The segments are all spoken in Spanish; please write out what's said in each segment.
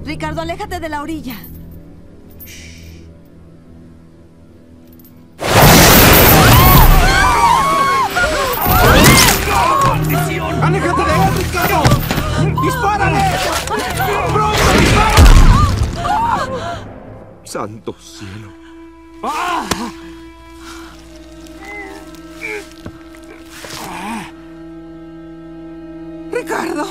Ricardo, aléjate de la orilla. ¡Maldición! ¡Aléjate de él, Ricardo! ¡Dispárale! ¡Pronto, dispara! ¡Santo cielo! ¡Ricardo!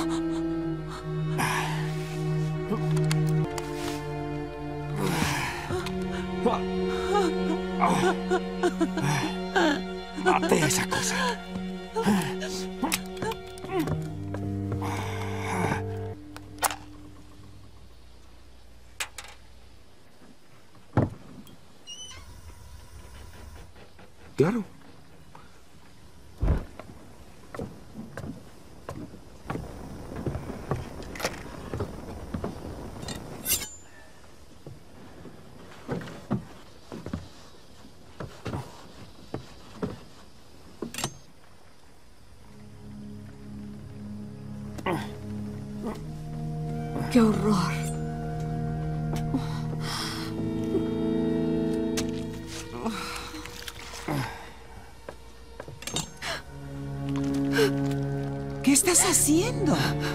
¡Mate esa cosa! Claro. ¡Qué horror! ¿Qué estás haciendo?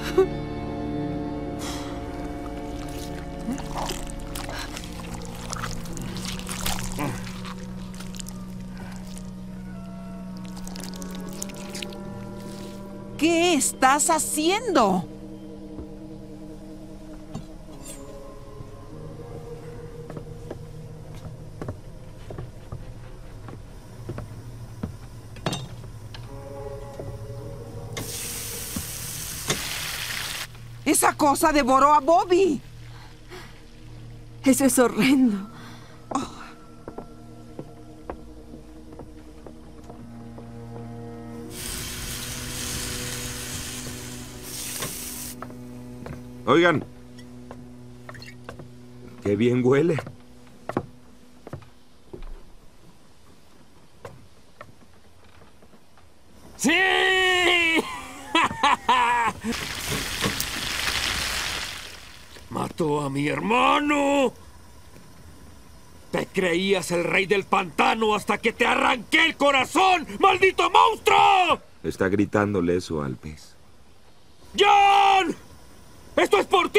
¿Qué estás haciendo? ¡Esa cosa devoró a Bobby! Eso es horrendo. Oigan. ¡Qué bien huele! ¡Sí! ¡Mató a mi hermano! Te creías el rey del pantano hasta que te arranqué el corazón, ¡maldito monstruo! Está gritándole eso al pez. ¡John! ¡Esto es por ti!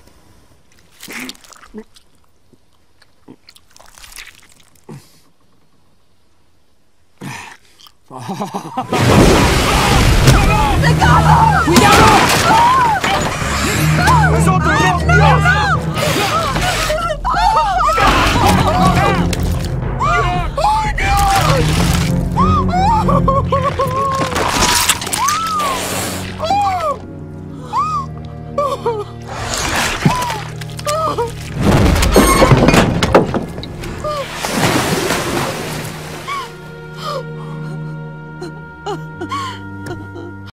¡Ricardo! ¡Cuidado! ¡Es otro! ¡No!